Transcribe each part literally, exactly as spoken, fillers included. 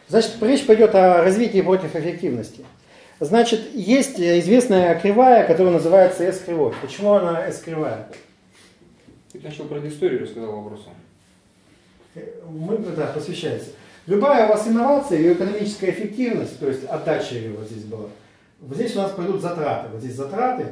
Значит, речь пойдет о развитии против эффективности. Значит, есть известная кривая, которая называется S-кривой. Почему она S-кривая? Ты сначала про историю рассказал вопросом. Мы, да, посвящается. Любая у вас инновация и экономическая эффективность, то есть отдача ее вот здесь была, вот здесь у нас пойдут затраты. Вот здесь затраты,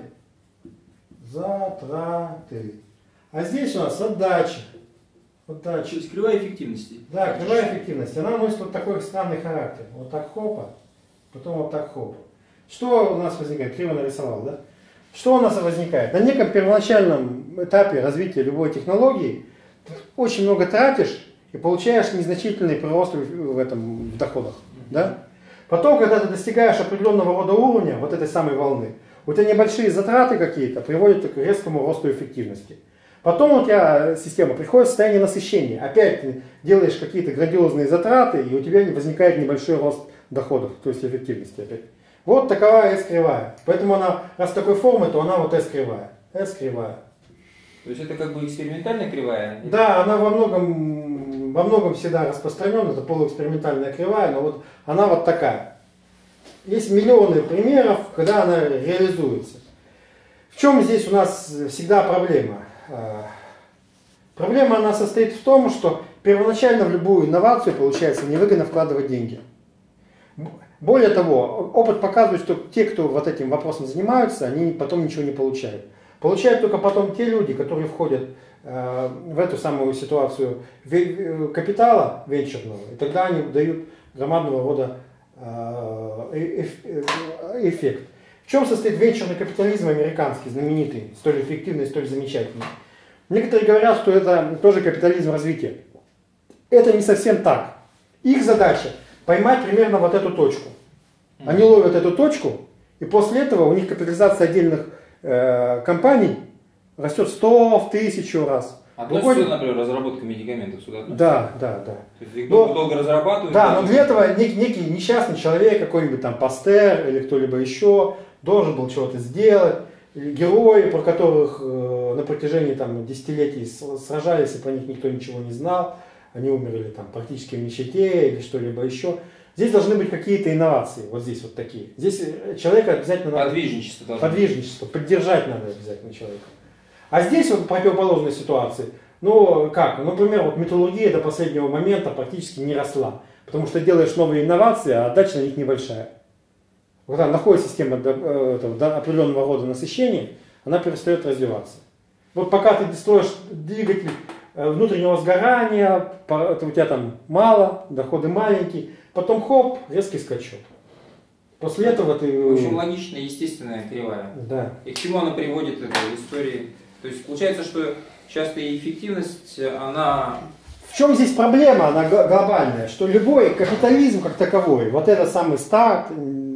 затраты. А здесь у нас отдача. отдача. То есть кривая эффективности. Да, кривая эффективности. Она носит вот такой странный характер. Вот так хопа, потом вот так хопа. Что у нас возникает? Криво нарисовал, да? Что у нас возникает? На неком первоначальном этапе развития любой технологии ты очень много тратишь и получаешь незначительный прирост в, этом, в доходах. Да? Потом, когда ты достигаешь определенного рода уровня, вот этой самой волны, у тебя небольшие затраты какие-то приводят к резкому росту эффективности. Потом у тебя система приходит в состояние насыщения. Опять ты делаешь какие-то грандиозные затраты, и у тебя возникает небольшой рост доходов, то есть эффективности опять. Вот такова S-кривая. Поэтому она, раз такой формы, то она вот S-кривая. S-кривая. То есть это как бы экспериментальная кривая? Да, она во многом, во многом всегда распространена, это полуэкспериментальная кривая, но вот она вот такая. Есть миллионы примеров, когда она реализуется. В чем здесь у нас всегда проблема? Проблема она состоит в том, что первоначально в любую инновацию получается невыгодно вкладывать деньги. Более того, опыт показывает, что те, кто вот этим вопросом занимаются, они потом ничего не получают. Получают только потом те люди, которые входят э, в эту самую ситуацию капитала венчурного, и тогда они дают громадного рода э, эффект. В чем состоит венчурный капитализм американский, знаменитый, столь эффективный, столь замечательный? Некоторые говорят, что это тоже капитализм развития. Это не совсем так. Их задача поймать примерно вот эту точку. Они ловят эту точку, и после этого у них капитализация отдельных э, компаний растет сто, в тысячу раз. Относится, Выходит... например, разработка медикаментов сюда? Относится? Да, да, да. То есть их но, долго разрабатывают? Да, но для этого нек, некий несчастный человек, какой-нибудь там Пастер или кто-либо еще, должен был чего-то сделать. Герои, про которых э, на протяжении там, десятилетий сражались, и про них никто ничего не знал. Они умерли там, практически в нищете или что-либо еще. Здесь должны быть какие-то инновации, вот здесь вот такие. Здесь человека обязательно надо... Подвижничество должно Подвижничество, поддержать надо обязательно человека. А здесь вот противоположной ситуации. Ну как, например, вот металлургия до последнего момента практически не росла. Потому что делаешь новые инновации, а отдача на них небольшая. Когда находится система до, этого, до определенного рода насыщения, она перестает развиваться. Вот пока ты строишь двигатель внутреннего сгорания, это у тебя там мало, доходы маленькие, потом хоп, резкий скачок. После этого ты... В общем, логичная, естественная кривая. Да. И к чему она приводит это в истории? То есть получается, что часто и эффективность, она... В чем здесь проблема, она глобальная, что любой капитализм как таковой, вот этот самый старт,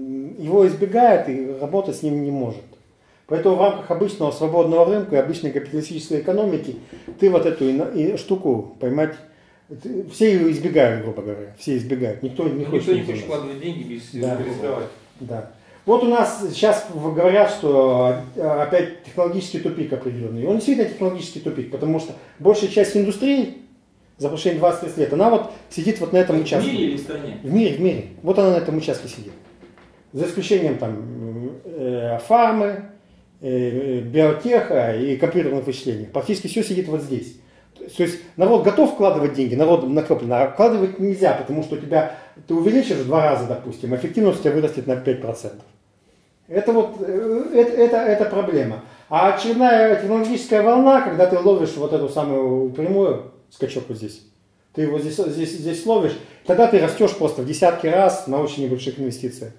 его избегает и работать с ним не может. Поэтому в рамках обычного свободного рынка и обычной капиталистической экономики ты вот эту и, и штуку поймать, все ее избегают, грубо говоря, все избегают. Никто не Никто хочет. Никто не хочет вкладывать деньги без да. рисковать. Да. Вот у нас сейчас говорят, что опять технологический тупик определенный. Он действительно технологический тупик, потому что большая часть индустрии за последние двадцать лет, она вот сидит вот на этом участке. В мире или в стране? В мире, в мире. Вот она на этом участке сидит. За исключением там э, фармы, э, биотеха и компьютерных вычислений. Практически все сидит вот здесь. То есть народ готов вкладывать деньги, народ накоплено, а вкладывать нельзя, потому что у тебя, ты увеличишь в два раза, допустим, эффективность у тебя вырастет на пять процентов. Это вот, это, это, это проблема. А очередная технологическая волна, когда ты ловишь вот эту самую прямую, скачок вот здесь, ты его здесь, здесь, здесь ловишь, тогда ты растешь просто в десятки раз на очень небольших инвестициях.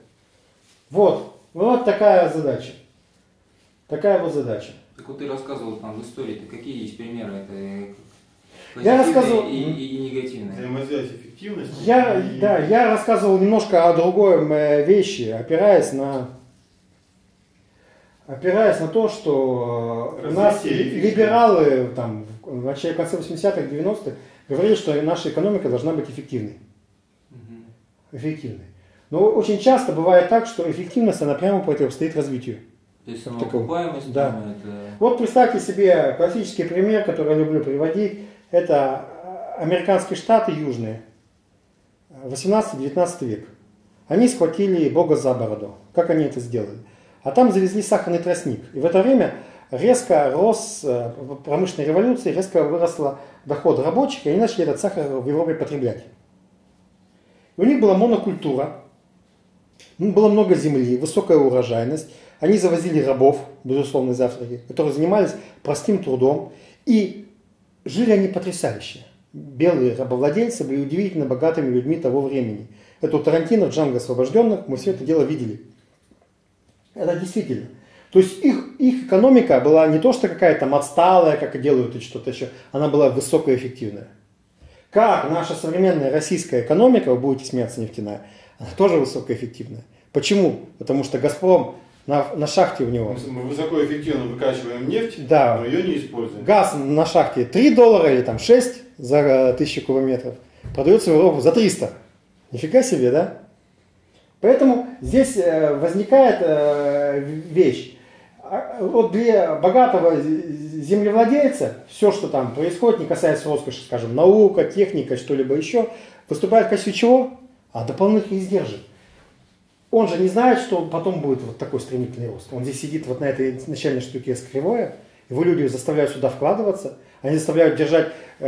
Вот, вот такая задача. Такая вот задача. Так вот ты рассказывал там в истории, какие есть примеры? Это я рассказывал и, и, и негативные. Взаимосвязь эффективности. Я, и... да, я рассказывал немножко о другой вещи, опираясь на, опираясь на то, что у нас либералы там, в начале, в конце восьмидесятых, девяностых говорили, что наша экономика должна быть эффективной. Угу. Эффективной. Но очень часто бывает так, что эффективность, она прямо противостоит развитию. То есть самоокупаемость? Да. Там, это... Вот представьте себе классический пример, который я люблю приводить. Это американские штаты южные. восемнадцатый-девятнадцатый век. Они схватили Бога за бороду. Как они это сделали? А там завезли сахарный тростник. И в это время резко рос, промышленная революция, резко выросла доход рабочих, и они начали этот сахар в Европе потреблять. И у них была монокультура, было много земли, высокая урожайность. Они завозили рабов, безусловно, из Африки, которые занимались простым трудом. И жили они потрясающе. Белые рабовладельцы были удивительно богатыми людьми того времени. Это у Тарантино, Джанго освобожденных, мы все это дело видели. Это действительно. То есть их, их экономика была не то, что какая-то там отсталая, как и делают и что-то еще, она была высокоэффективная. Как наша современная российская экономика, вы будете смеяться, нефтяная, она тоже высокоэффективная. Почему? Потому что «Газпром» на, на шахте у него... Мы высокоэффективно выкачиваем нефть, да, но ее не используем. Газ на шахте три доллара или там шесть за тысячу кубометров, продается в Европу за триста. Нифига себе, да? Поэтому здесь возникает вещь. Вот для богатого землевладельца все, что там происходит, не касается роскоши, скажем, наука, техника, что-либо еще, выступает в качестве чего? А дополнительных издержек. Он же не знает, что потом будет вот такой стремительный рост. Он здесь сидит вот на этой начальной штуке с кривое, его люди заставляют сюда вкладываться, они заставляют держать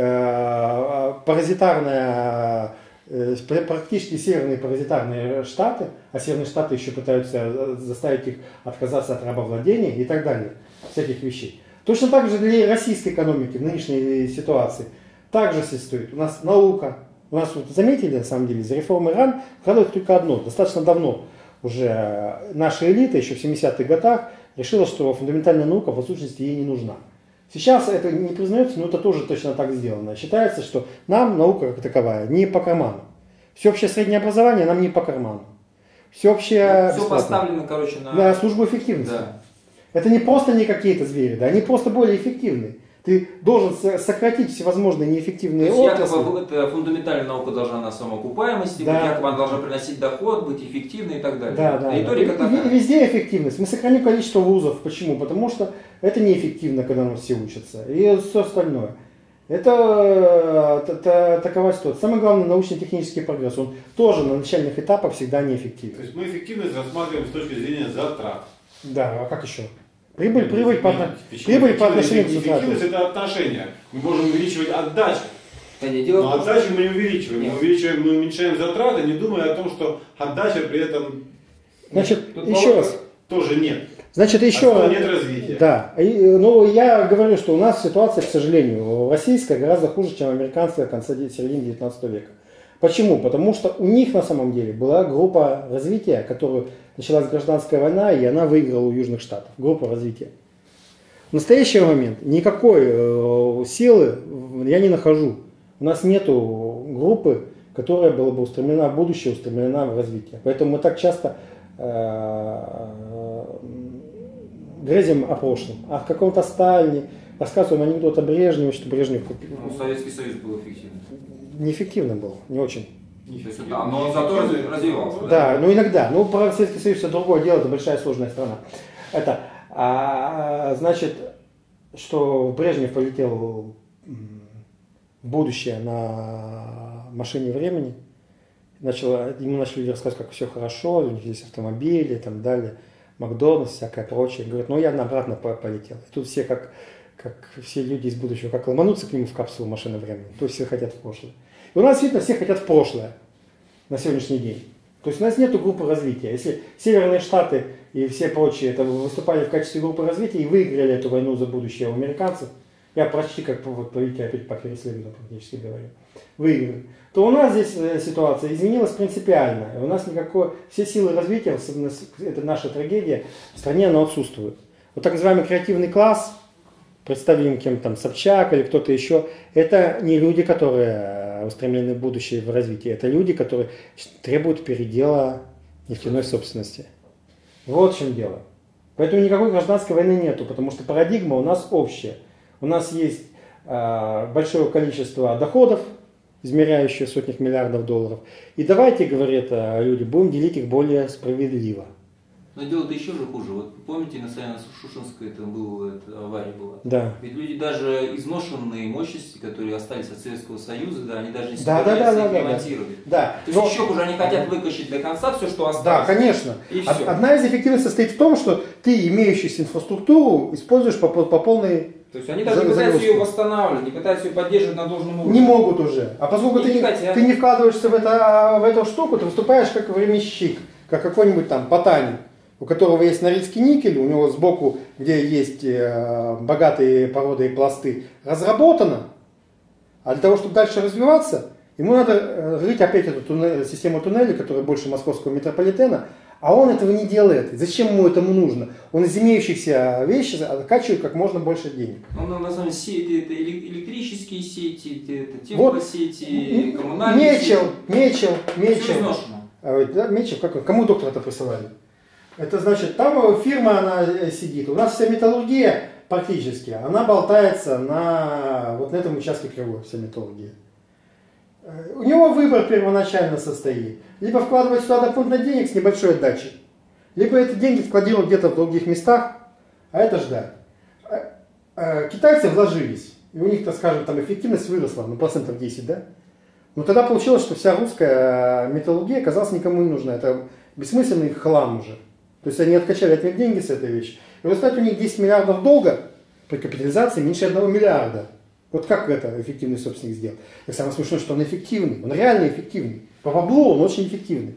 э, паразитарное, э, практически северные паразитарные штаты, а северные штаты еще пытаются заставить их отказаться от рабовладения и так далее, всяких вещей. Точно так же для российской экономики в нынешней ситуации также существует. У нас наука, у нас, вот, заметили, на самом деле, за реформой РАН вкладывают только одно, достаточно давно уже наша элита, еще в семидесятых годах, решила, что фундаментальная наука в сущности ей не нужна. Сейчас это не признается, но это тоже точно так сделано. Считается, что нам наука как таковая не по карману. Всеобщее среднее образование нам не по карману. Всеобщее... Все поставлено, короче, на... на службу эффективности. Да. Это не просто не какие-то звери, да, они просто более эффективны. Ты должен сократить всевозможные неэффективные То есть, отрасли. якобы это фундаментальная наука должна на самоокупаемости, да. якобы она должна приносить доход, быть эффективной и так далее. Да, да, а риторика да. такая. И везде эффективность. Мы сохраним количество вузов. Почему? Потому что это неэффективно, когда у нас все учатся. И все остальное. Это, это такова ситуация. Самое главное, научно-технический прогресс. Он тоже на начальных этапах всегда неэффективен. То есть мы эффективность рассматриваем с точки зрения затрат. Да, а как еще? Прибыль, прибыль, по, прибыль по отношению к затратам. Эффективность — это отношение. Мы можем увеличивать отдачу. Да не дело Но отдачу мы не увеличиваем. Нет. Мы увеличиваем, мы уменьшаем затраты, не думая о том, что отдача при этом Значит, Тут еще раз. тоже нет. Значит, еще... А нет развития. Да. И, ну, я говорю, что у нас ситуация, к сожалению, российская гораздо хуже, чем американская конца середины девятнадцатого века. Почему? Потому что у них на самом деле была группа развития, которую началась гражданская война, и она выиграла у Южных Штатов. Группа развития. В настоящий момент никакой э, силы я не нахожу. У нас нету группы, которая была бы устремлена в будущее, устремлена в развитие. Поэтому мы так часто э, грезим о прошлом, о каком-то Сталине, рассказываем анекдот о Брежневе, что Брежнев купил. Ну, Советский Союз был эффективным. Неэффективно был, не очень. Да, но зато развивался. Да, да, ну иногда. Ну, про Советский Союз это другое дело, это большая сложная страна. Это, а, значит, что Брежнев полетел в будущее на машине времени, начал, ему начали люди рассказывать, как все хорошо, у них здесь автомобили и так далее, Макдональдс, всякое прочее. Говорят, ну я обратно полетел. И тут все, как, как все люди из будущего, как ломанутся к нему в капсулу машины времени, то есть все хотят в прошлое. И у нас, видно, все хотят в прошлое на сегодняшний день. То есть у нас нет группы развития. Если Северные Штаты и все прочие это выступали в качестве группы развития и выиграли эту войну за будущее у американцев, я почти как вот, видите, опять по переследованию практически говорю, выиграли, то у нас здесь ситуация изменилась принципиально. И у нас никакой, все силы развития, это наша трагедия, в стране она отсутствует. Вот так называемый креативный класс, представим кем там Собчак или кто-то еще, это не люди, которые устремлены в будущее в развитие, это люди, которые требуют передела нефтяной собственности. Вот в чем дело. Поэтому никакой гражданской войны нету, потому что парадигма у нас общая. У нас есть э, большое количество доходов, измеряющие в сотнях миллиардов долларов. И давайте, говорят люди, будем делить их более справедливо. Но дело-то еще же хуже. Вот помните, на Саяно-Шушенской это была это, авария была? Да. Ведь люди даже изношенные мощности, которые остались от Советского Союза, да, они даже не Да, да, да, да, ремонтировали. Да. То есть Но... еще хуже, они хотят выкачать до конца все, что осталось. Да, конечно. И Од- все. Одна из эффективностей состоит в том, что ты имеющуюся инфраструктуру используешь по, по полной... То есть они даже не пытаются ее восстанавливать, не пытаются ее поддерживать на должном уровне. Не могут уже. А поскольку И ты не не, хотят. ты не вкладываешься в, это, в эту штуку, ты выступаешь как временщик, как какой-нибудь там Потанин, у которого есть норильский никель, у него сбоку, где есть э, богатые породы и пласты, разработано. А для того, чтобы дальше развиваться, ему надо э, рыть опять эту туннель, систему туннелей, которая больше московского метрополитена, а он этого не делает. Зачем ему этому нужно? Он из имеющихся вещей откачивает как можно больше денег. Ну, на самом деле, сети, это электрические сети, это теплосети, Вот. коммунальные Мечел, сети. Мечел, Все Мечел. изношено. А, да, Мечел, как, кому доктора это присылали? Это значит, там фирма она сидит. У нас вся металлургия практически, она болтается на вот на этом участке кривой, вся металлургия. У него выбор первоначально состоит. Либо вкладывать сюда дополнительно денег с небольшой отдачей, либо эти деньги складировать где-то в других местах, а это ждать. Китайцы вложились, и у них, так скажем, там эффективность выросла, ну процентов десять, да? Но тогда получилось, что вся русская металлургия оказалась никому не нужна. Это бессмысленный хлам уже. То есть они откачали от них деньги с этой вещи. И в результате у них десять миллиардов долга при капитализации меньше одного миллиарда. Вот как это эффективный собственник сделал? И самое смешное, что он эффективный. Он реально эффективный. По баблу он очень эффективный.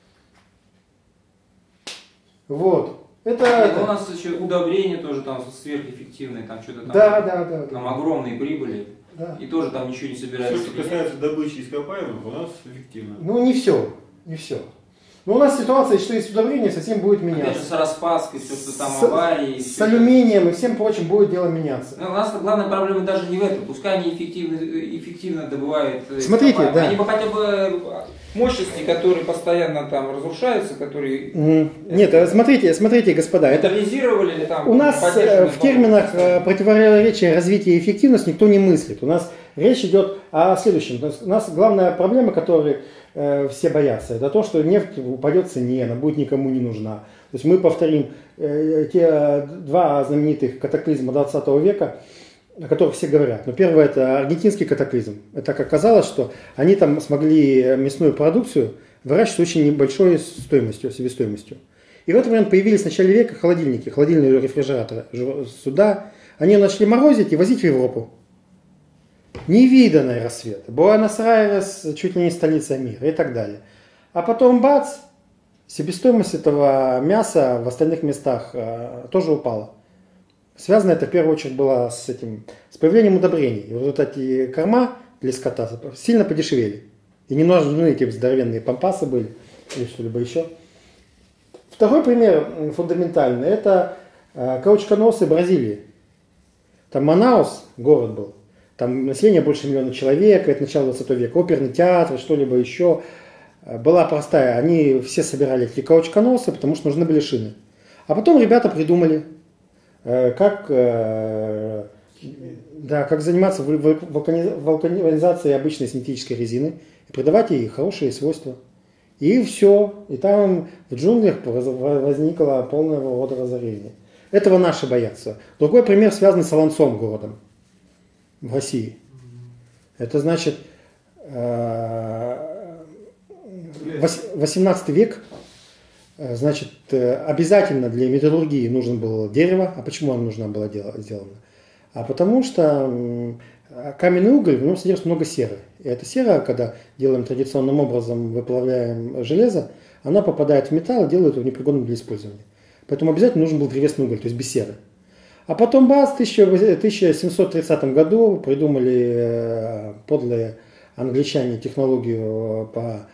Вот. Это, Нет, это... У нас еще удобрения тоже там сверхэффективные, там что-то там, Да, да, да, там да. огромные прибыли. Да. И тоже там ничего не Все, собирается. что касается добычи ископаемых, у нас эффективно. Ну не все. Не все. Но у нас ситуация, что из удобрения совсем будет Опять же, меняться. с распаской, все, что там С- аварии. С всё алюминием и всем прочим будет дело меняться. это. Ну, у нас главная проблема даже не в этом. Пускай они эффективно, эффективно добывают. э, Смотрите, ископаемые. да. Они бы хотя бы мощности, которые постоянно там разрушаются, которые М, Нет, а смотрите, смотрите, господа, это модернизировали или там у нас э, поддержаны в терминах новые э, противоречия развития и эффективность никто не мыслит. У нас речь идет о следующем. То есть у нас главная проблема, которой э, все боятся, это то, что нефть упадет в цене, она будет никому не нужна. То есть мы повторим э, те два знаменитых катаклизма двадцатого века, о которых все говорят. Но первое — это аргентинский катаклизм. Это как оказалось, что они там смогли мясную продукцию выращивать очень небольшой стоимостью, себестоимостью. И в этот момент появились в начале века холодильники, холодильные рефрижераторы сюда. Они ее начали морозить и возить в Европу. Невиданный рассвет. Буэнос-Айрес чуть ли не столица мира и так далее. А потом бац, себестоимость этого мяса в остальных местах э, тоже упала. Связано это в первую очередь было с этим, с появлением удобрений. И в результате корма для скота сильно подешевели. И не нужны эти здоровенные пампасы были или что-либо еще. Второй пример фундаментальный — это э, каучконосы Бразилии. Там Манаус город был. Там население больше миллиона человек, это начало двадцатого века, оперный театр, что-либо еще. Была простая, они все собирали эти каучконосы, потому что нужны были шины. А потом ребята придумали, как, да, как заниматься вулканизацией обычной синтетической резины и придавать ей хорошие свойства. И все. И там в джунглях возникло полного рода разорение. Этого наши боятся. Другой пример связан с Олонцом городом в России. Это значит восемнадцатый век. Значит, обязательно для металлургии нужно было дерево. А почему оно нужно было сделано? А потому что каменный уголь, в нем содержит много серы. И эта сера, когда делаем традиционным образом, выплавляем железо, она попадает в металл и делает его непригодным для использования. Поэтому обязательно нужен был древесный уголь, то есть без серы. А потом, бац, в тысяча семьсот тридцатом году придумали подлые англичане технологию по...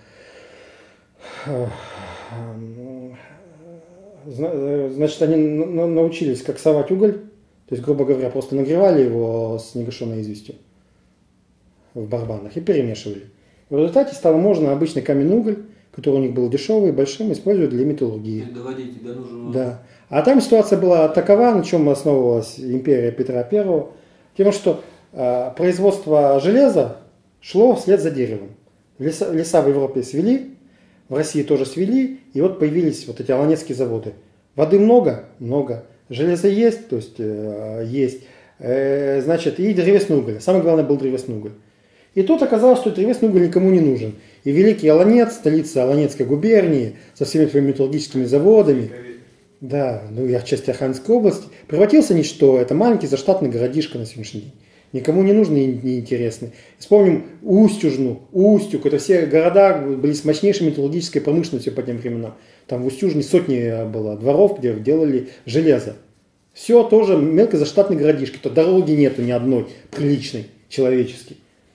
Значит, они научились как совать уголь, то есть, грубо говоря, просто нагревали его с негашенной известью в барабанах и перемешивали. В результате стало можно обычный каменный уголь, который у них был дешевый, большим, использовать для металлургии. Доводите до нужного. Да. А там ситуация была такова, на чем основывалась империя Петра Первого, тем, что э, производство железа шло вслед за деревом. Леса, леса в Европе свели, в России тоже свели, и вот появились вот эти олонецкие заводы. Воды много? Много. Железа есть? То есть э, есть. Э, значит, и древесный уголь. Самое главное был древесный уголь. И тут оказалось, что древесный уголь никому не нужен. И Великий Олонец, столица Олонецкой губернии, со всеми своими металлургическими заводами, да, ну и отчасти Архангельской области, превратился в ничто. Это маленький заштатный городишко на сегодняшний день. Никому не нужный и неинтересный. Вспомним Устюжну, Устюг. Это все города были с мощнейшей металлургической промышленностью по тем временам. Там в Устюжне сотни было дворов, где делали железо. Все тоже мелкозаштатный городишки. То дороги нету ни одной приличной, человеческой.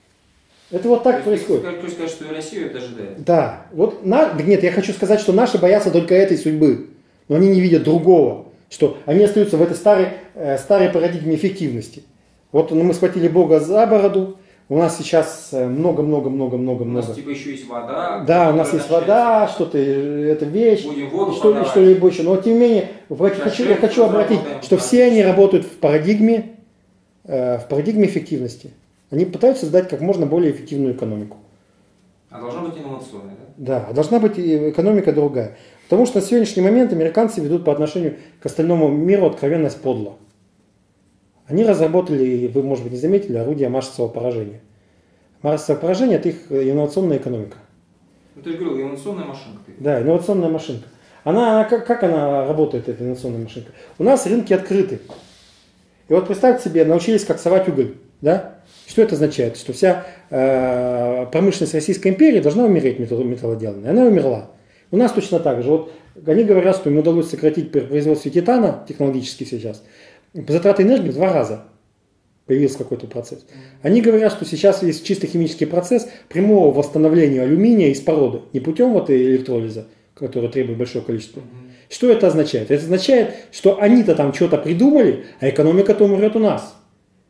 Это вот так то есть, происходит. Ты хочешь сказать, что и Россию это ожидает? Да. Вот на... Нет, я хочу сказать, что наши боятся только этой судьбы. Но они не видят другого. Что они остаются в этой старой, э, старой парадигме эффективности. Вот ну, мы схватили Бога за бороду. У нас сейчас много-много-много-много-много. У нас типа еще есть вода. Да, у нас есть вода, что-то, это вещь, Будем воду что, что-либо еще. Но тем не менее, хочу, я хочу обратить, что все они работают в парадигме, э, в парадигме эффективности. Они пытаются создать как можно более эффективную экономику. А должна быть инновационная, да? Да, должна быть и экономика другая. Потому что на сегодняшний момент американцы ведут по отношению к остальному миру откровенность подло. Они разработали, вы, может быть, не заметили, орудие массового поражения. Массовое поражение – это их инновационная экономика. Ну, ты же говорил, инновационная машинка. Да, инновационная машинка. Она, как, как она работает, эта инновационная машинка? У нас рынки открыты. И вот представьте себе, научились как совать уголь. Да? Что это означает? Что вся э, промышленность Российской империи должна умереть металлоделанной. Она умерла. У нас точно так же. Вот они говорят, что им удалось сократить производство титана технологически сейчас. Затраты энергии в два раза появился какой-то процесс. Они говорят, что сейчас есть чисто химический процесс прямого восстановления алюминия из породы. Не путем вот электролиза, который требует большое количество. Mm-hmm. Что это означает? Это означает, что они-то там что-то придумали, а экономика-то умрет у нас.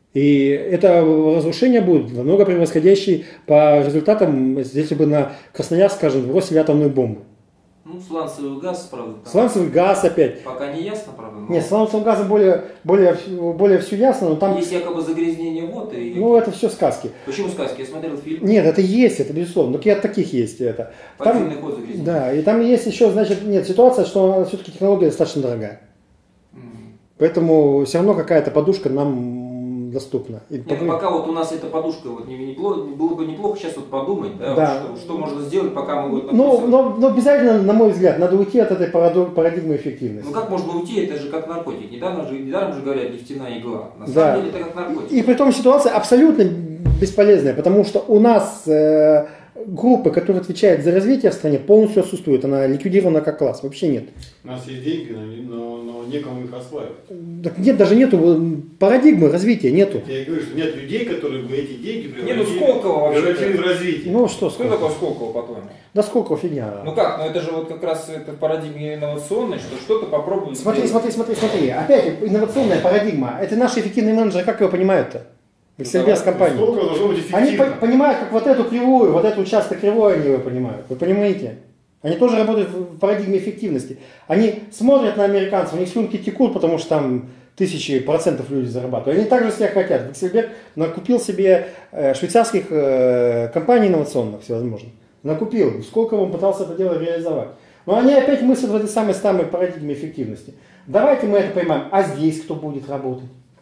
И это разрушение будет намного превосходящее по результатам, если бы на Красноярск, скажем, бросили атомную бомбу. Ну, сланцевый газ, правда. Там сланцевый газ опять. Пока не ясно, правда. Но... Нет, с сланцевым газом более, более, более все ясно, но там... Есть якобы загрязнение вод и... Ну, это все сказки. Почему сказки? Я смотрел фильм. Нет, это есть, это безусловно. Но таких есть. Это. Там, ход загрязнения. Да, и там есть еще, значит, нет, ситуация, что все-таки технология достаточно дорогая. Mm. Поэтому все равно какая-то подушка нам доступна. И Нет, потом... Пока вот у нас эта подушка, вот не, не, было бы неплохо сейчас вот подумать, да, да. Вот, что, что можно сделать, пока мы вот... Но, но, но обязательно, на мой взгляд, надо уйти от этой парадигмы эффективности. Ну как можно уйти, это же как наркотик. Недавно же, недаром же говорят нефтяная игла. На да. самом деле это как наркотик. И, и при том ситуация абсолютно бесполезная, потому что у нас э, группы, которые отвечают за развитие в стране, полностью отсутствует. Она ликвидирована как класс, вообще нет. У нас есть деньги, но, но некому их осваивать. Так нет, даже нету парадигмы развития, нету. Я говорю, что нет людей, которые бы эти деньги превратили, не, ну, Сколково превратили в развитие. Ну что, Что такое Сколково, по-твоему? Да Сколково фигня. Ну как, ну это же вот как раз это парадигма инновационная, что что-то попробовать. Смотри, сделать. смотри, смотри, смотри. Опять инновационная парадигма. Это наши эффективные менеджеры, как его понимают-то? В Эксельберс компании. Они по понимают, как вот эту кривую, вот эту участок кривой они его понимают. Вы понимаете? Они тоже работают в парадигме эффективности. Они смотрят на американцев, у них слюнки текут, потому что там тысячи процентов люди зарабатывают. Они также себя хотят. Эксельберг накупил себе швейцарских компаний инновационных всевозможных. Накупил. Сколько он пытался это дело реализовать. Но они опять мыслят в этой самой самой парадигме эффективности. Давайте мы это поймем. А здесь кто будет работать?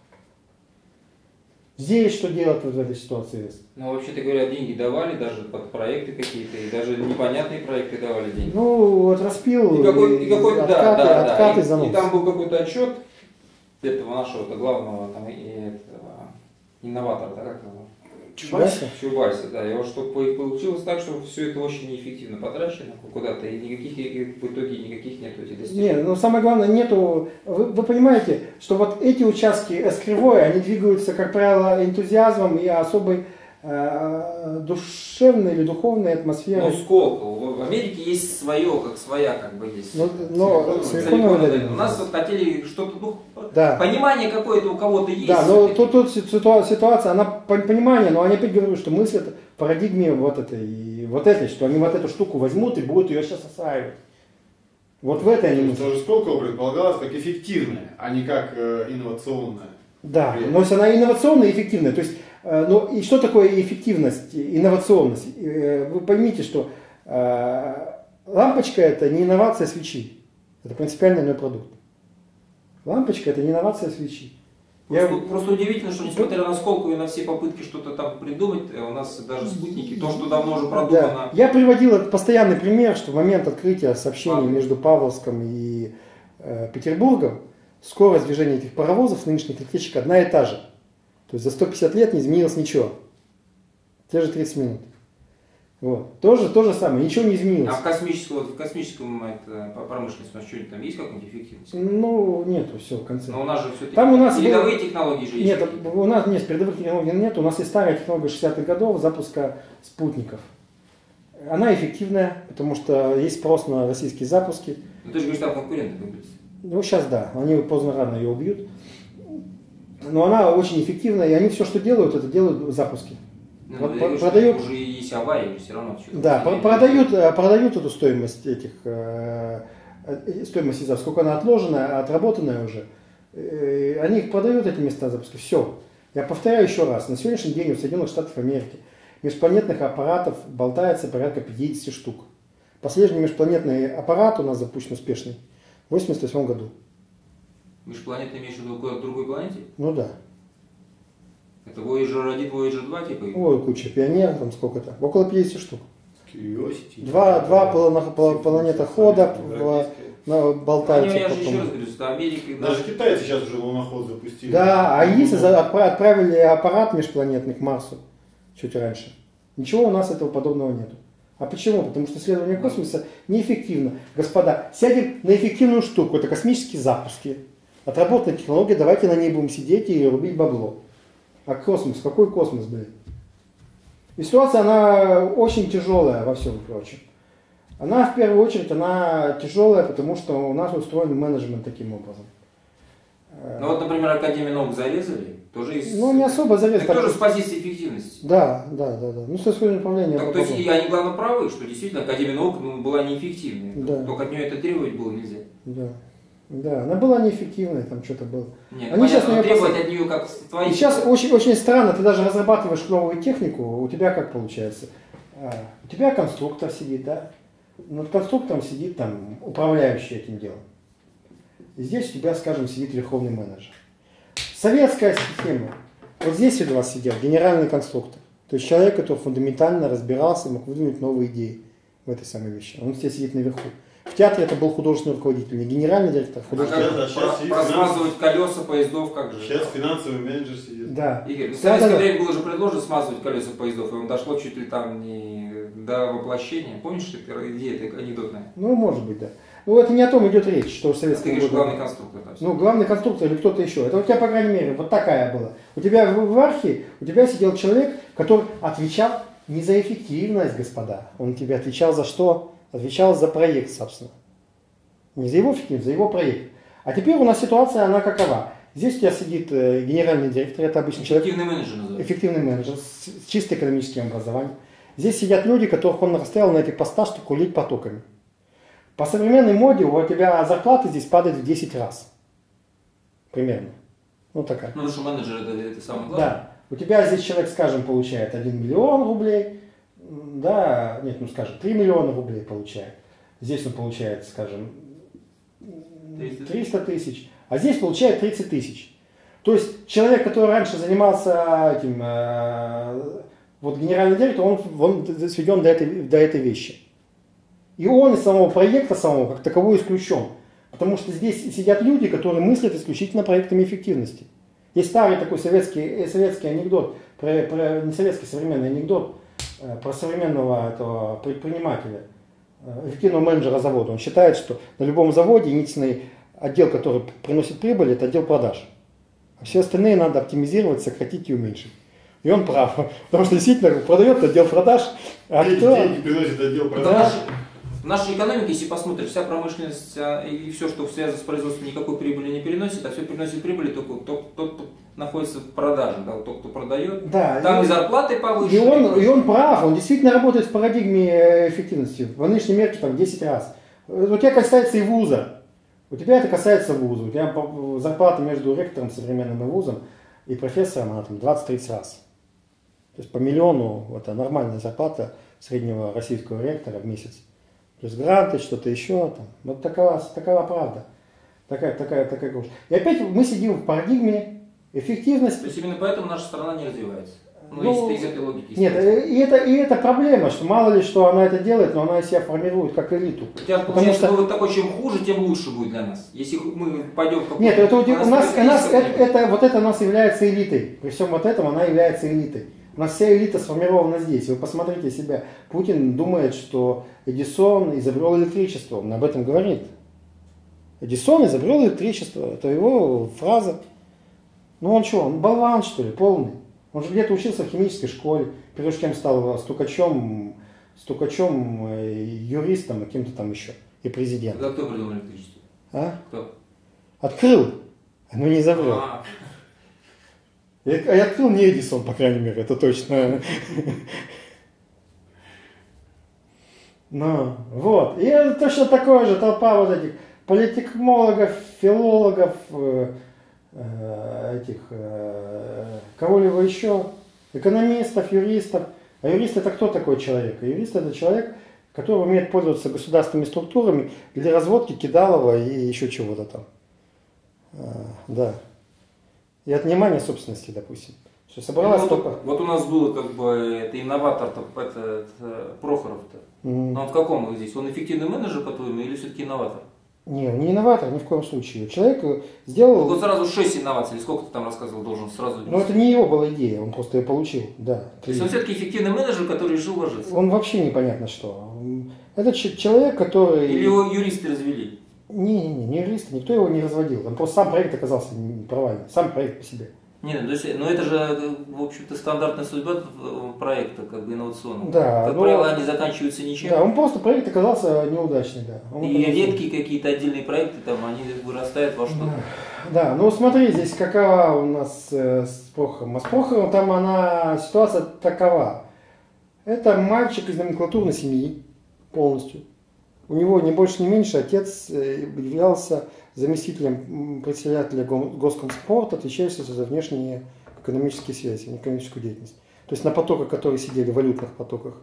Здесь что делать в этой ситуации? Ну, вообще-то говоря, деньги давали, даже под проекты какие-то, и даже непонятные проекты давали деньги. Ну, вот распил, и какой, и какой, откаты, да, да, откаты, да. занос. И, и там был какой-то отчет этого нашего главного там, и, этого, инноватора, да, как его? Чубайса? Чубайса, да. И вот что получилось так, что все это очень неэффективно потрачено куда-то, и никаких и в итоге никаких нету этих достижений. Нет, ну самое главное, нету. Вы, вы понимаете, что вот эти участки эс-кривой, они двигаются, как правило, энтузиазмом и особой э, душевной или духовной атмосферой. Ну сколько? В Америке есть свое, как своя, как бы есть. Но, но силиконовая. У нас вот хотели что-то, ну, да. Понимание какое-то у кого-то есть. Да, но тут, тут ситуация, она понимание, но они опять говорят, что мысль это в парадигме вот этой, вот этой, что они вот эту штуку возьмут и будут ее сейчас осваивать. Вот в этой они мысли. Даже Сколково предполагалось как эффективная, а не как э, инновационная. Да, но если она инновационная и эффективная, то есть, э, ну и что такое эффективность, инновационность? Э, вы поймите, что э, лампочка это не инновация свечи, это принципиально иной продукт. Лампочка – это не инновация свечи. Просто, Я... просто удивительно, что несмотря на сколку и на все попытки что-то там придумать, у нас даже спутники, то, что давно уже продумано. Да. Я приводил постоянный пример, что в момент открытия сообщений а. между Павловском и э, Петербургом скорость движения этих паровозов, нынешних электричек, одна и та же. То есть за сто пятьдесят лет не изменилось ничего. Те же тридцать минут. Вот. Тоже то же самое, ничего не изменилось. А в космическом, вот, в космическом это, промышленности у нас что-нибудь там есть какая-нибудь эффективность? Ну, нету, все, в конце. Но у нас же все-таки там у нас передовые было... технологии же есть. Нет, у нас нет, передовых технологий нет. У нас есть старая технология шестидесятых годов запуска спутников. Она эффективная, потому что есть спрос на российские запуски. Ну ты же говоришь, там конкуренты появились. Ну сейчас да, они поздно-рано ее убьют. Но она очень эффективная, и они все, что делают, это делают запуски. Ну, Про- продают... Уже есть аварии, все равно. Да, про- продают, продают эту стоимость этих, э, стоимость из-за сколько она отложенная, отработанная уже. Э, они их продают, эти места запуска. Все. Я повторяю еще раз. На сегодняшний день у Соединенных Штатов Америки межпланетных аппаратов болтается порядка пятьдесят штук. Последний межпланетный аппарат у нас запущен успешный в восемьдесят восьмом году. Межпланетный имеешь в виду к другой планете? Ну да. Это Voyager один, Voyager два типа? Ой, куча. Пионер, там сколько-то. Около пятидесяти штук. Curiosity. Два, два планетохода болтаются. Они, я же еще раз говорю, что Америка... Даже китайцы сейчас уже луноход запустили. Да, а если отправили аппарат межпланетный к Марсу чуть раньше. Ничего у нас этого подобного нету. А почему? Потому что исследование космоса неэффективно. Господа, сядем на эффективную штуку. Это космические запуски. Отработанная технология, давайте на ней будем сидеть и рубить бабло. А космос? Какой космос, блин? И ситуация, она очень тяжелая во всем прочем. Она, в первую очередь, она тяжелая, потому что у нас устроен менеджмент таким образом. Ну вот, например, Академию наук зарезали, тоже из... Ну, не особо зарезали. Так тоже с позиции эффективности. Да, да, да, да. Ну, с точки зрения управления. Так, то есть, и они, главное, правы, что действительно Академия наук ну, была неэффективной. Да. Только от нее это требовать было нельзя. Да. Да, она была неэффективной, там что-то было. Нет, они понятно, сейчас но требовать посад... от нее как твои... И сейчас очень, очень странно, ты даже разрабатываешь новую технику, у тебя как получается? А, у тебя конструктор сидит, да? Над конструктором сидит там управляющий этим делом. И здесь у тебя, скажем, сидит верховный менеджер. Советская система. Вот здесь у вас сидел генеральный конструктор. То есть человек, который фундаментально разбирался и мог выдвинуть новые идеи в этой самой вещи. Он здесь сидит наверху. В театре это был художественный руководитель, не генеральный директор, а художественный. А как же, про, смазывать колеса поездов, как же? Сейчас финансовый менеджер сидит. Да. Игорь, в да, советское да, время было же предложено смазывать колеса поездов, и он дошло чуть ли там не до воплощения. Помнишь, эта идея эта анекдотная? Ну, может быть, да. Ну, это не о том идет речь, что в советском Ты говоришь, главный конструктор. Там, ну, главный конструктор или кто-то еще. Это у тебя, по крайней мере, вот такая была. У тебя в, в архе, у тебя сидел человек, который отвечал не за эффективность, господа. Он тебе отвечал за что? Отвечал за проект, собственно. Не за его эффективность, за его проект. А теперь у нас ситуация, она какова? Здесь у тебя сидит э, генеральный директор, это обычный человек. Эффективный менеджер называется. Эффективный менеджер с, с чисто экономическим образованием. Здесь сидят люди, которых он расставил на этих постах, чтобы кулить потоками. По современной моде у тебя зарплата здесь падает в десять раз. Примерно. Ну такая. Ну, потому что менеджер это, это самое главное. Да. У тебя здесь человек, скажем, получает один миллион рублей. Да, нет, ну скажем, три миллиона рублей получает. Здесь он получает, скажем, триста тысяч. А здесь получает тридцать тысяч. То есть человек, который раньше занимался этим, э, вот генеральный директор, он, он сведен до этой, до этой вещи. И он из самого проекта самого как таковой исключен. Потому что здесь сидят люди, которые мыслят исключительно проектами эффективности. Есть старый такой советский, советский анекдот, про, про, не советский, современный анекдот э, про современного этого предпринимателя, э, эффективного менеджера завода. Он считает, что на любом заводе единственный отдел, который приносит прибыль, это отдел продаж. А все остальные надо оптимизировать, сократить и уменьшить. И он прав. Потому что действительно продает отдел продаж. А деньги, кто... деньги приносит отдел продаж. Да. В нашей экономике, если посмотришь, вся промышленность и все, что связано с производством, никакой прибыли не переносит, а все приносит прибыли только тот, тот кто находится в продаже, да, тот, кто продает. Да, там и, и зарплаты повыше. И он, и он прав, он действительно работает в парадигме эффективности. В нынешней мерке там десять раз. У тебя касается и вуза. У тебя это касается вуза. У тебя зарплата между ректором современным и вузом и профессором, она там двадцать-тридцать раз. То есть по миллиону это нормальная зарплата среднего российского ректора в месяц. Плюс гранты, что-то еще. Там. Вот такова, такова правда. Такая, такая, такая глушь. И опять мы сидим в парадигме эффективности. То есть именно поэтому наша страна не развивается. Ну, Ну, из, из этой логики. Нет, и это, и это проблема, что мало ли, что она это делает, но она себя формирует как элиту. У тебя Потому получается, что... вывод такой, чем хуже, тем лучше будет для нас. Если мы пойдем в какую-то... Нет, это, у нас, у нас, это, это, это, вот это у нас является элитой. При всем вот этом она является элитой. У нас вся элита сформирована здесь. Вы посмотрите себя. Путин думает, что Эдисон изобрел электричество. Он об этом говорит. Эдисон изобрел электричество. Это его фраза. Ну он что, он болван что ли, полный? Он же где-то учился в химической школе, прежде чем стал стукачом, стукачом, юристом и кем-то там еще, и президентом. А кто придумал электричество? А? Кто? Открыл, но не изобрел. А. Я, я открыл не Эдисон, по крайней мере, это точно. Ну, вот. И это точно такое же толпа вот этих политикмологов, филологов, этих, кого-либо еще, экономистов, юристов. А юрист это кто такой человек? А юрист это человек, который умеет пользоваться государственными структурами для разводки Кидалова и еще чего-то там. Да. И отнимания собственности, допустим. Что собралась ну, только... вот, вот у нас было как бы это инноватор-то, это, это Прохоров-то. Mm. Но он в каком здесь? Он эффективный менеджер, по-твоему, или все-таки инноватор? Не, не инноватор ни в коем случае. Человек сделал... Так вот сразу шесть инноваций, или сколько ты там рассказывал, должен сразу... Ну это не его была идея, он просто ее получил, да. То есть он все-таки эффективный менеджер, который решил вложиться? Он вообще непонятно что. Это человек, который... Или его юристы развели? Не-не-не, не юристы, никто его не разводил. Он просто сам проект оказался провальным, сам проект по себе. Не, ну, то есть, ну это же, в общем-то, стандартная судьба проекта, как бы инновационного. Да, как но... правило, они заканчиваются ничем. Да, он просто проект оказался неудачный, да. Он И оказался... редкие какие-то отдельные проекты, там, они вырастают во что-то. Да. Да, ну смотри, здесь какова у нас э, с Прохором. А с Прохором там она, ситуация такова. Это мальчик из номенклатурной семьи полностью. У него не больше, не меньше отец являлся заместителем председателя Госкомспорта, отвечающим за внешние экономические связи, экономическую деятельность. То есть на потоках, которые сидели, валютных потоках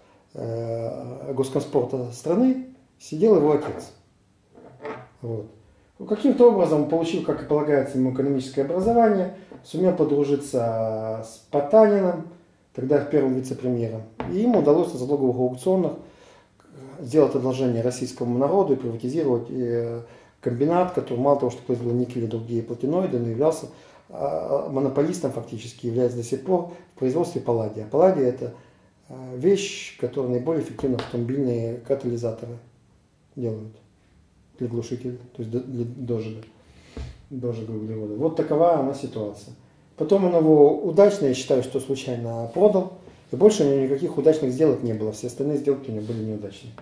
э, Госкомспорта страны, сидел его отец. Вот. Каким-то образом он получил, как и полагается ему, экономическое образование, сумел подружиться с Потаниным, тогда первым вице-премьером. И ему удалось на залоговых аукционах сделать одолжение российскому народу и приватизировать комбинат, который мало того, что производил никель и другие платиноиды, но являлся монополистом, фактически является до сих пор в производстве палладия. Палладий – это вещь, которая наиболее эффективно автомобильные катализаторы делают для глушителей, то есть для дожига, дожига углерода. Вот такова она ситуация. Потом он его удачно, я считаю, что случайно продал, и больше у него никаких удачных сделок не было. Все остальные сделки у него были неудачные.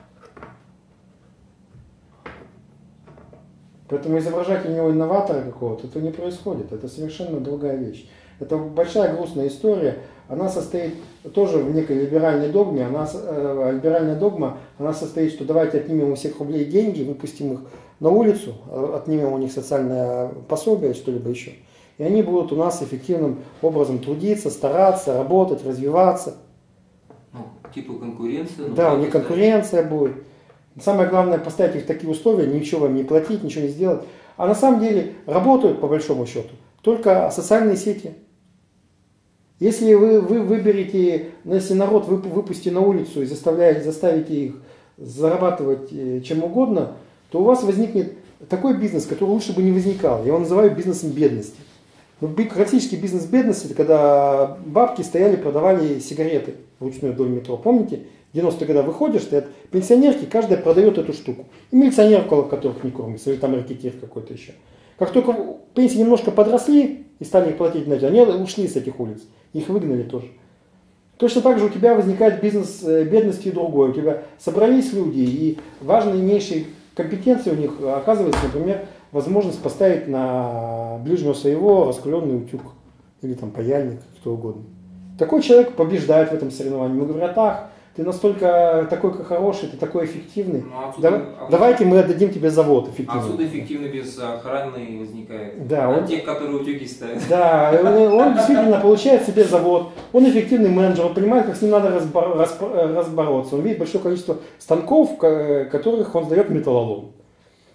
Поэтому изображать у него инноватора какого-то, это не происходит. Это совершенно другая вещь. Это большая грустная история. Она состоит тоже в некой либеральной догме. Она, э, либеральная догма, она состоит, что давайте отнимем у всех рублей деньги, выпустим их на улицу, отнимем у них социальное пособие, что-либо еще. И они будут у нас эффективным образом трудиться, стараться, работать, развиваться. Ну, типа конкуренция. Да, у них конкуренция будет. Самое главное поставить их в такие условия, ничего вам не платить, ничего не сделать. А на самом деле работают по большому счету только социальные сети. Если вы, вы выберете, если народ вы выпустите на улицу и заставляете, заставите их зарабатывать чем угодно, то у вас возникнет такой бизнес, который лучше бы не возникал. Я его называю бизнесом бедности. Классический бизнес бедности, это когда бабки стояли, продавали сигареты вручную вдоль метро. Помните? В девяностые годы выходишь, стоят пенсионерки, каждая продает эту штуку. И милиционер, около которых не кормится, или там ракетир какой-то еще. Как только пенсии немножко подросли и стали их платить, знаете, они ушли с этих улиц. Их выгнали тоже. Точно так же у тебя возникает бизнес бедности и другой. У тебя собрались люди, и важнейшей компетенцией у них оказывается, например, возможность поставить на ближнего своего раскаленный утюг. Или там паяльник, что угодно. Такой человек побеждает в этом соревновании. Мы говорят, ах, ты настолько такой хороший, ты такой эффективный. Ну, отсюда, Давай, отсюда, давайте мы отдадим тебе завод эффективный. Отсюда эффективный без охраны возникает. Да, а он, тех, которые утюги ставят. Да, он действительно получает себе завод. Он эффективный менеджер, он понимает, как с ним надо разбор, разбор, разбороться. Он видит большое количество станков, в которых он сдает металлолом.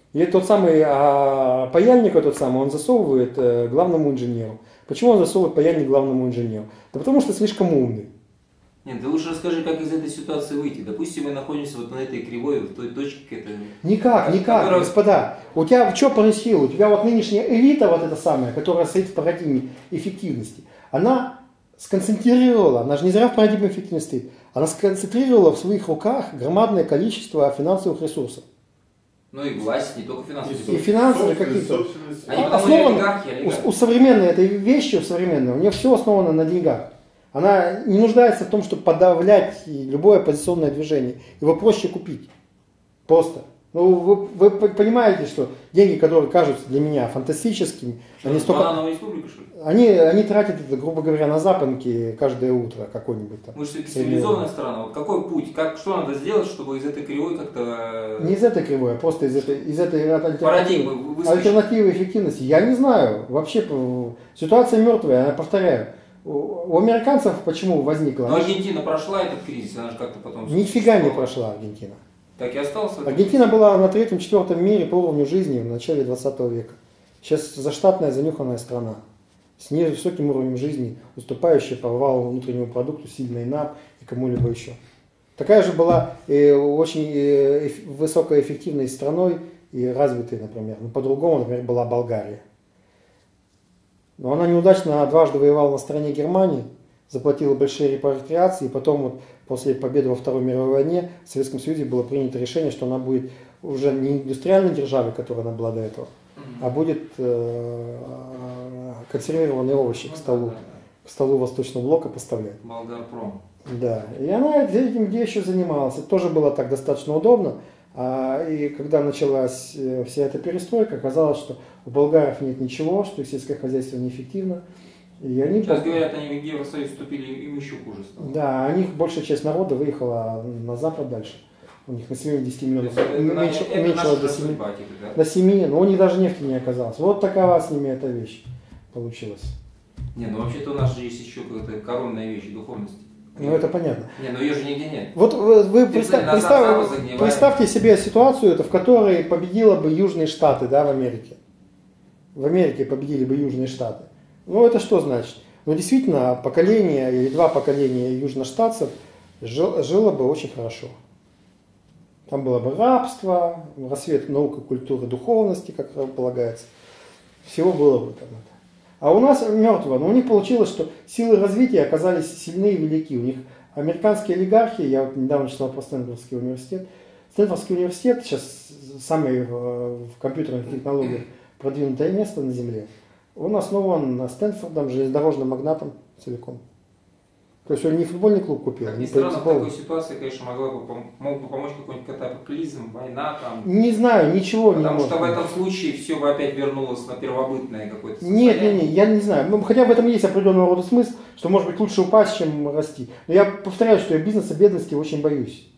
И тот самый а, паяльник, тот самый, он засовывает э, главному инженеру. Почему он засовывает паяльник главному инженеру? Да потому что слишком умный. Нет, ты лучше расскажи, как из этой ситуации выйти. Допустим, мы находимся вот на этой кривой, в той точке. Это... Никак, никак, которая... господа. У тебя что происходило? У тебя вот нынешняя элита, вот эта самая, которая стоит в парадигме эффективности, она сконцентрировала, она же не зря в парадигме эффективности стоит, она сконцентрировала в своих руках громадное количество финансовых ресурсов. Ну и власть, не только финансовые. И финансовые какие-то. Они Основаны, олигархи, олигархи. У, у современной этой вещи, у современной, у нее все основано на деньгах. Она не нуждается в том, чтобы подавлять любое оппозиционное движение. Его проще купить. Просто. Ну, вы, вы понимаете, что деньги, которые кажутся для меня фантастическими, что, они, столько, республика, что ли? они, они тратят это, грубо говоря, на запонки каждое утро какой-нибудь там. Мы же цивилизованная страна. Вот какой путь? Как, что надо сделать, чтобы из этой кривой как-то... Не из этой кривой, а просто из этой, из этой альтернативы, альтернативы эффективности. Я не знаю. Вообще ситуация мертвая, я повторяю. У американцев почему возникла? Но Аргентина прошла этот кризис, она же как-то потом... Нифига не прошла Аргентина. Так и осталось? Аргентина была на третьем-четвертом мире по уровню жизни в начале двадцатого века. Сейчас заштатная, занюханная страна. С невысоким уровнем жизни, уступающая по валовому внутреннему продукту сильно и НАП и кому-либо еще. Такая же была и очень высокоэффективной страной и развитой, например. Но по-другому, например, была Болгария. Но она неудачно дважды воевала на стороне Германии, заплатила большие репатриации, и потом вот после победы во Второй мировой войне в Советском Союзе было принято решение, что она будет уже не индустриальной державой, которой она была до этого, а будет э, консервированные овощи к столу, к столу Восточного блока поставлять. Болгарпром. Да, и она этим где еще занималась. Это тоже было так достаточно удобно. А, и когда началась вся эта перестройка, оказалось, что у болгаров нет ничего, что их сельское хозяйство неэффективно. И они Сейчас говорят, они в Евросоюз вступили, им еще хуже стало. Да, у них большая часть народа выехала на запад дальше. У них население десять миллионов уменьшилось до семи. Судьба, типа, да? До семи, но у них даже нефти не оказалось. Вот такова с ними эта вещь получилась. Не, ну вообще-то у нас же есть еще какая-то коронная вещь, духовность. Ну это понятно. Не, ну ее же нигде нет. Вот вы, вы представь, представь, представьте себе ситуацию, это, в которой победила бы Южные Штаты, да, в Америке. В Америке победили бы Южные Штаты. Ну это что значит? Ну действительно, поколение или два поколения южноштатцев жил, жило бы очень хорошо. Там было бы рабство, рассвет науки, культуры, духовности, как полагается. Всего было бы там. А у нас мертво. Но у них получилось, что силы развития оказались сильны и велики. У них американские олигархи, я вот недавно читал про Стэнфордский университет. Стэнфордский университет сейчас самый в компьютерных технологиях продвинутое место на Земле. Он основан на Стэнфордом, железнодорожным магнатом целиком. То есть он не футбольный клуб купил. Как ни странно, в такой ситуации, конечно, могла бы, мог бы помочь какой-нибудь катаклизм, война там. Не знаю, ничего не Потому может что быть. в этом случае все бы опять вернулось на первобытное какое-то состояние. Нет, нет, нет, я не знаю. Ну, хотя в этом есть определенного рода смысл, что может быть лучше упасть, чем расти. Но я повторяю, что я бизнеса бедности очень боюсь.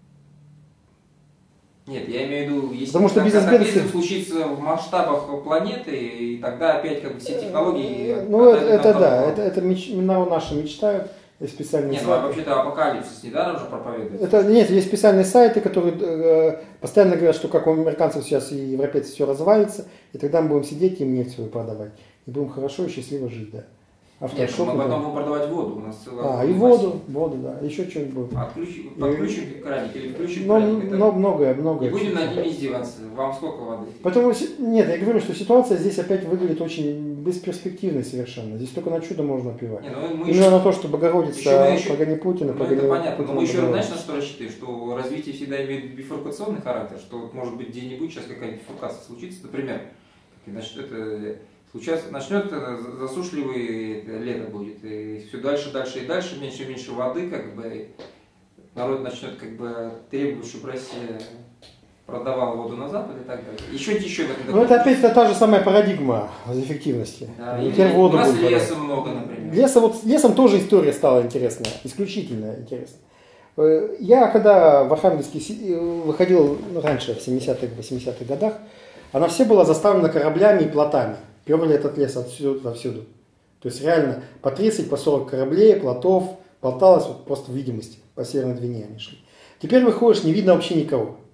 Нет, я имею в виду, если Потому что катаклизм случится в масштабах планеты, и тогда опять как бы все технологии... Ну это, это да, это, это меч, наши мечтают. Есть специальные нет, сайты. ну а вообще-то апокалипсис недаром же проповедуется. Это, нет, есть специальные сайты, которые э, постоянно говорят, что как у американцев сейчас и европейцев все развалится, и тогда мы будем сидеть и им нефть свою продавать. И будем хорошо и счастливо жить, да. Нет, мы потом будем продавать воду. У нас а, и воду, воду, да, еще что-нибудь будет. Отключим, подключим краник или включим но, краник. Но многое, многое. И будем над ними издеваться. Вам сколько воды? Поэтому, нет, я говорю, что ситуация здесь опять выглядит очень бесперспективной совершенно. Здесь только на чудо можно опевать. Не, ну, Именно еще, на то, что Богородица, еще, погони Путина, ну, погони это понятно, Путина, но мы еще, знаешь, на что рассчитываем, что развитие всегда имеет бифуркационный характер, что может быть где-нибудь сейчас какая-нибудь бифуркация случится, например, значит, это... Сейчас начнет засушливое лето будет, и все дальше, дальше и дальше, меньше и меньше воды, как бы народ начнет как бы требовать, чтобы Россия продавала воду на Запад и так далее. Еще еще в этом. Ну это опять та же самая парадигма эффективности. Да, и, и воду у нас леса брать. Много, например. Леса, вот, лесом тоже история стала интересная, исключительно интересная. Я когда в Архангельске выходил раньше, в семидесятых, восьмидесятых годах, она все была заставлена кораблями и плотами. Перли этот лес отсюда, отсюда. То есть реально по тридцать, по сорок кораблей, плотов болталось вот просто в видимости. По Северной Двине они шли. Теперь выходишь, не видно вообще никого.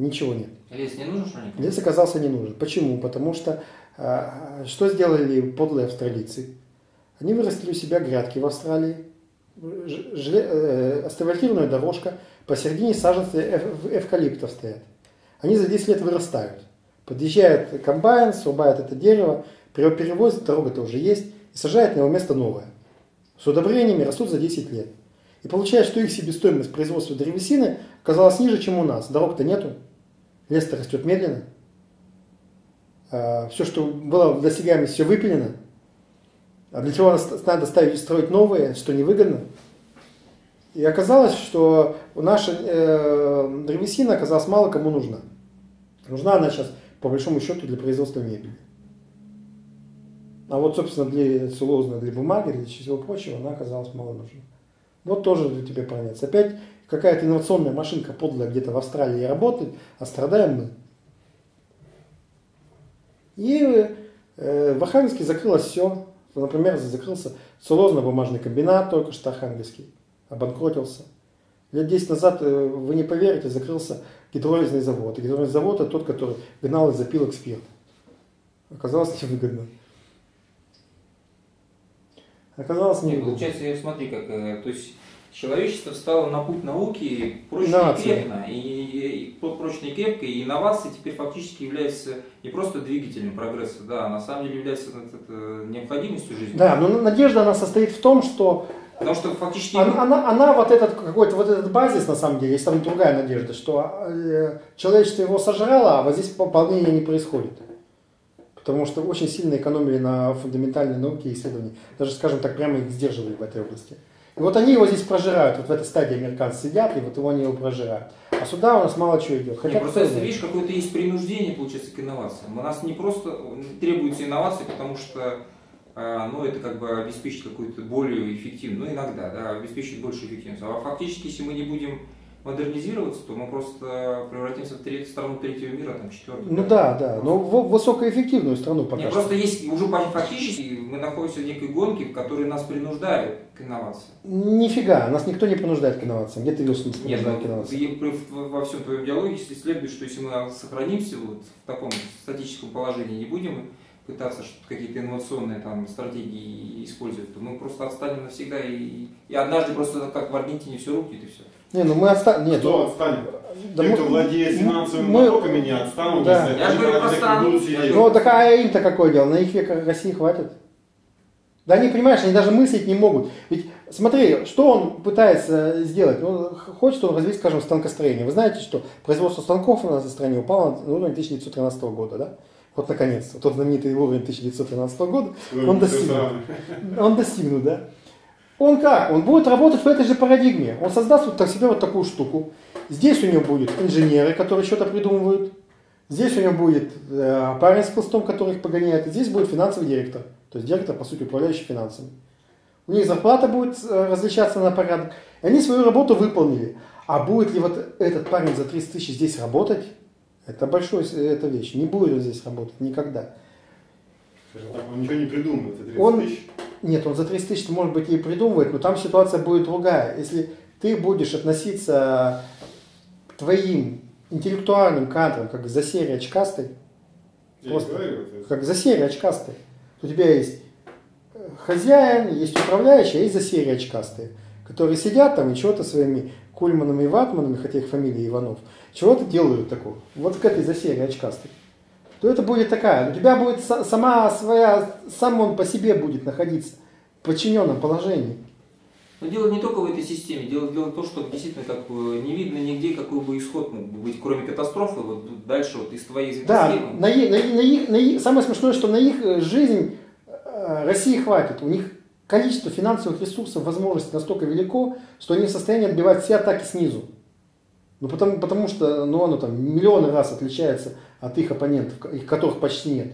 Ничего нет. Лес не нужен, что ли? Лес оказался не нужен. Почему? Потому что э, что сделали подлые австралийцы? Они вырастили у себя грядки в Австралии, желе, э, асфальтированная дорожка, посередине саженцы эв, эвкалиптов стоят. Они за десять лет вырастают. Подъезжает комбайн, срубает это дерево, перевозит, дорога-то уже есть, и сажает на его место новое. С удобрениями растут за десять лет. И получается, что их себестоимость производства древесины оказалась ниже, чем у нас. Дорог-то нету, лес-то растет медленно. Все, что было в досягаемости, все выпилено. А для чего надо ставить, строить новые, что невыгодно? И оказалось, что наша э, древесина оказалась мало кому нужна. Нужна она сейчас, по большому счету, для производства мебели. А вот, собственно, для целлулозы, для бумаги, для всего прочего, она оказалась мало нужна. Вот тоже для тебя понять. Опять какая-то инновационная машинка подлая где-то в Австралии работает, а страдаем мы. И э, в Архангельске закрылось все. Например, закрылся целлулозно-бумажный комбинат, только что Архангельский, обанкротился. Лет десять назад, вы не поверите, закрылся гидролизный завод. И гидролизный завод это тот, который гнал из опилок спирт. Оказалось невыгодно. Оказалось невыгодно. Получается, смотри, как, то есть человечество встало на путь науки прочно и крепко, и, и, и прочно и крепко, и инновации теперь фактически являются не просто двигателем прогресса, да, а на самом деле является это, необходимостью жизни. Да, но надежда она состоит в том, что Потому что фактически... Она, она, она вот этот какой-то вот этот базис, на самом деле, есть там другая надежда, что э, человечество его сожрало, а вот здесь пополнения не происходит. Потому что очень сильно экономили на фундаментальной науке и исследовании. Даже, скажем так, прямо их сдерживали в этой области. И вот они его здесь прожирают, вот в этой стадии американцы сидят, и вот его они его прожирают. А сюда у нас мало чего идет. Хотя Нет, просто если видишь, какое-то есть принуждение, получается, к инновациям. У нас не просто требуются инновации, потому что ну, это как бы обеспечит какую-то более эффективную, ну иногда, да, обеспечит большую эффективность. А фактически, если мы не будем модернизироваться, то мы просто превратимся в третью страну третьего мира, там, четвертую. Ну да, да, но в высокоэффективную страну пока Нет, что. Просто есть, уже фактически мы находимся в некой гонке, в которой нас принуждают к инновациям. Нифига, нас никто не принуждает к инновациям. Где ты видел, что нас Нет, принуждают к инновациям? ну, во всем твоем диалоге следует, что если мы сохранимся вот в таком статическом положении, не будем пытаться какие-то инновационные там стратегии использовать, то мы просто отстанем навсегда, и, и однажды просто как в Аргентине все рухнет и все. Не, ну мы отстанем. Нет, кто ну, отстанет? Да Те, мы, кто владеет финансовыми мы, потоками, не отстанут. Да. Если Я они говорю так про страну. будут сидеть. Ну так а им-то какое дело? На их век России хватит. Да они, понимаешь, они даже мыслить не могут. Ведь смотри, что он пытается сделать? Он хочет он развить, скажем, станкостроение. Вы знаете, что производство станков у нас в стране упало на уровень тысяча девятьсот тринадцатого года, да? Вот наконец-то, тот знаменитый уровень тысяча девятьсот тринадцатого года, он достигнут. Он достигнут, да? Он как? Он будет работать в этой же парадигме. Он создаст вот так себе вот такую штуку. Здесь у него будут инженеры, которые что-то придумывают. Здесь у него будет э, парень с хлыстом, который их погоняет. И здесь будет финансовый директор. То есть директор, по сути, управляющий финансами. У них зарплата будет э, различаться на порядок. И они свою работу выполнили. А будет ли вот этот парень за тридцать тысяч здесь работать? Это большая это вещь. Не будет он здесь работать никогда. Так, он ничего не придумает за тридцать Он, тысяч. нет, он за тридцать тысяч, может быть, и придумывает, но там ситуация будет другая. Если ты будешь относиться к твоим интеллектуальным кадрам как к засере очкастой, просто, говорю, как к засере очкастой, то у тебя есть хозяин, есть управляющий, а есть засере очкастые, которые сидят там и чего-то своими Кульманами и Ватманами, хотя их фамилия Иванов, чего-то делают такого, вот к этой засере очкастой. То это будет такая, у тебя будет сама своя, сам он по себе будет находиться в подчиненном положении. Но дело не только в этой системе, дело, дело в том, что действительно как бы не видно нигде, какой бы исход мог быть, кроме катастрофы, вот дальше вот из твоей Да, схемы. на, на, на их, на их, самое смешное, что на их жизнь России хватит, у них количество финансовых ресурсов, возможностей настолько велико, что они в состоянии отбивать все атаки снизу. Ну, потому, потому что ну, оно там миллионы раз отличается от их оппонентов, их которых почти нет.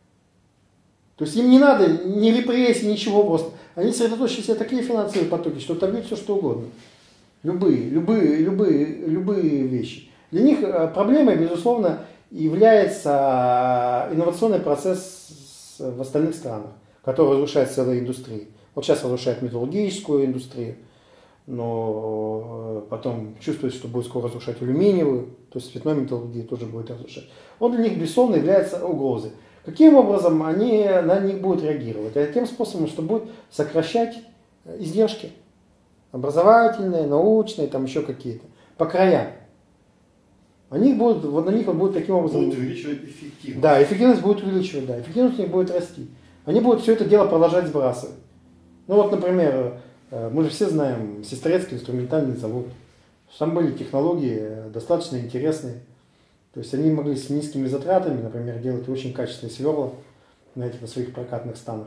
То есть им не надо ни репрессий, ничего просто. Они сосредоточили себе такие финансовые потоки, что отобьют все, что угодно. Любые, любые, любые, любые вещи. Для них проблемой, безусловно, является инновационный процесс в остальных странах, который разрушает целые индустрии. Вот сейчас разрушает металлургическую индустрию. но потом чувствует, что будет скоро разрушать алюминиевую, то есть цветной металлургии тоже будет разрушать. Он для них, безусловно, является угрозой. Каким образом они на них будут реагировать? А тем способом, что будет сокращать издержки. Образовательные, научные, там еще какие-то. По краям. Они будут, вот на них он будет таким образом... Будут увеличивать эффективность. Да, эффективность будет увеличивать, да. Эффективность у них будет расти. Они будут все это дело продолжать сбрасывать. Ну вот, например, мы же все знаем Сестрорецкий инструментальный завод. Там были технологии достаточно интересные. То есть они могли с низкими затратами, например, делать очень качественные сверла на этих на своих прокатных станах.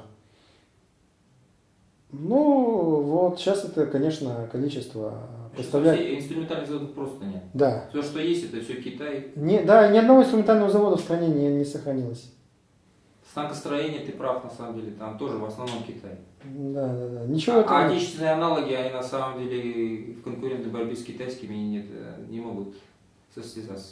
Ну, вот сейчас это, конечно, количество представляет... Инструментальных заводов просто нет. Да. Все, что есть, это все Китай. Не, да, ни одного инструментального завода в стране не, не сохранилось. Станкостроение, ты прав, на самом деле, там тоже в основном Китай. Да, да, да. Ничего А, этого а нет. отечественные аналоги, они на самом деле в конкурентной борьбе с китайскими нет, не могут состязаться.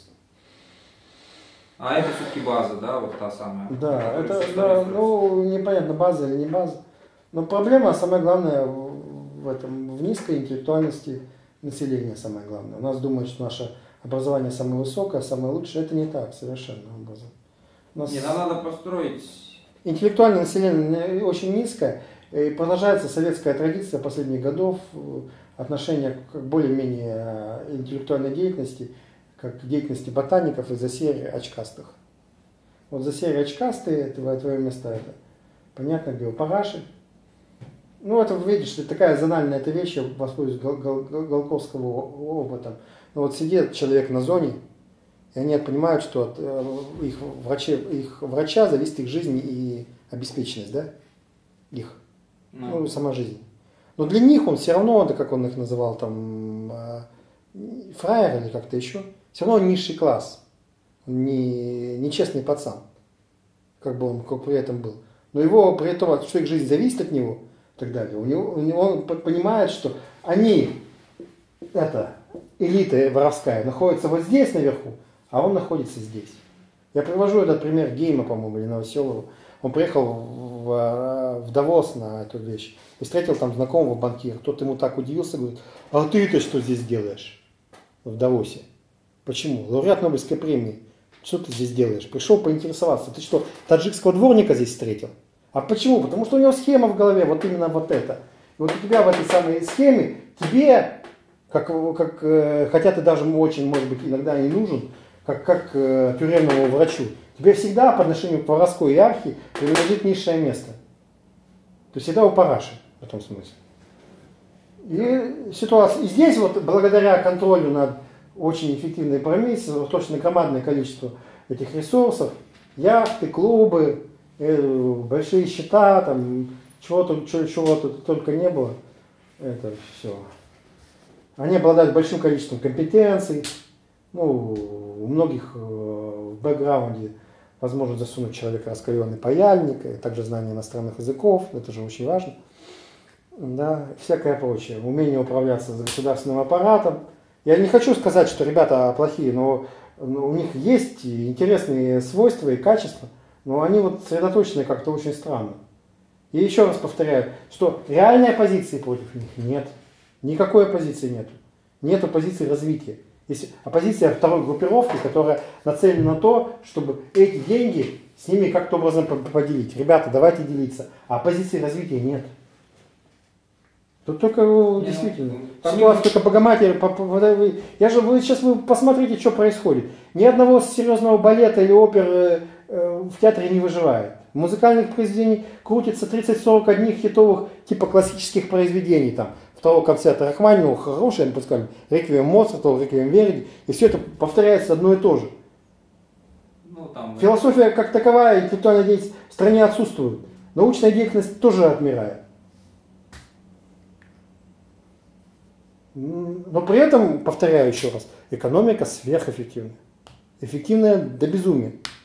А это все-таки база, да, вот та самая. Да, это, которая да, строится. ну, непонятно, база или не база. Но проблема, самое главное, в этом, в низкой интеллектуальности населения, самое главное. У нас думают, что наше образование самое высокое, самое лучшее. Это не так, совершенно образом. У нас Не, нам надо построить... интеллектуальное население очень низкое. И продолжается советская традиция последних годов отношения к более-менее интеллектуальной деятельности, как к деятельности ботаников из-за серии очкастых. Вот за серию очкастые, твое, твое место это понятно, где у параши. Ну, это, видишь, это такая зональная эта вещь, я воспользуюсь гол, гол, Голковского опытом. Ну, вот сидит человек на зоне, и они понимают, что от э, их, врачи, их врача зависит их жизнь и обеспеченность, да? Их. Ну, ну сама жизнь. Но для них он все равно, да, как он их называл, там, э, фраер или как-то еще, все равно он низший класс. Он не, не честный пацан, как бы он как при этом был. Но его при этом, что их жизнь зависит от него, и так далее, у него, у него он понимает, что они, это, элита воровская, находится вот здесь наверху, а он находится здесь. Я привожу этот пример Гейма, по-моему, или Новоселова. Он приехал в, в Давос на эту вещь и встретил там знакомого банкира. Тот ему так удивился, говорит, а ты-то что здесь делаешь в Давосе? Почему? Лауреат Нобелевской премии. Что ты здесь делаешь? Пришел поинтересоваться. Ты что, таджикского дворника здесь встретил? А почему? Потому что у него схема в голове, вот именно вот это. И вот у тебя в этой самой схеме, тебе, как, как, хотя ты даже очень, может быть, иногда не нужен, как, как тюремному врачу, тебе всегда по отношению к воровской иерархии принадлежит низшее место. То есть всегда у параши в этом смысле. И ситуация. И здесь вот благодаря контролю над очень эффективной промышленностью, точно громадное количество этих ресурсов, яхты, клубы, э, большие счета, там, чего-то, чего, чего-то только не было. Это все. Они обладают большим количеством компетенций. Ну, у многих э, в бэкграунде возможно засунуть человека раскаленный паяльник, и также знание иностранных языков, это же очень важно. Да, всякое прочее. Умение управляться с государственным аппаратом. Я не хочу сказать, что ребята плохие, но, но у них есть интересные свойства и качества, но они вот сосредоточены как-то очень странно. И еще раз повторяю, что реальной оппозиции против них нет. Никакой оппозиции нет. Нет оппозиции развития. Есть оппозиция второй группировки, которая нацелена на то, чтобы эти деньги с ними как-то образом поделить. Ребята, давайте делиться. А оппозиции развития нет. Тут только не, действительно. Ну, ситуация только Богоматерь. Я же, вы сейчас вы посмотрите, что происходит. Ни одного серьезного балета или оперы э, в театре не выживает. В музыкальных произведениях крутится тридцать-сорок одних хитовых типа классических произведений. Там, второго концерта Рахманинова, хороший, пускай, реквием Моцарта, реквием Верди. И все это повторяется одно и то же. Ну, там, Философия как таковая, интеллектуальная деятельность в стране отсутствует. Научная деятельность тоже отмирает. Но при этом, повторяю еще раз, экономика сверхэффективна. Эффективная до безумия.